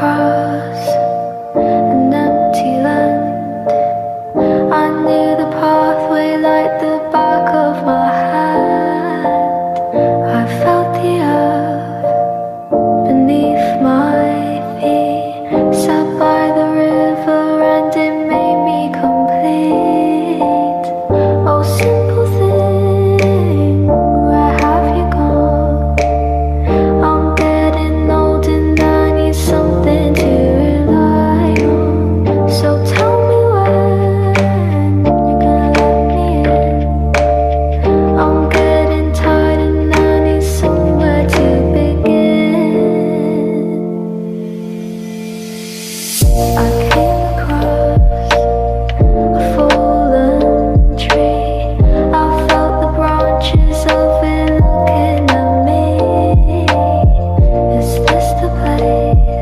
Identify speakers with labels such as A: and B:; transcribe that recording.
A: across an empty land. I knew the pathway like the back of my hand. I felt the earth beneath my feet, sat by the river and it made me complete. Oh, simple thing, where have you gone? I'm getting old and I need something to rely on. So tell me when you're gonna let me in. I'm getting tired and I need somewhere to begin. I came across a fallen tree. I felt the branches of it looking at me. Is this the place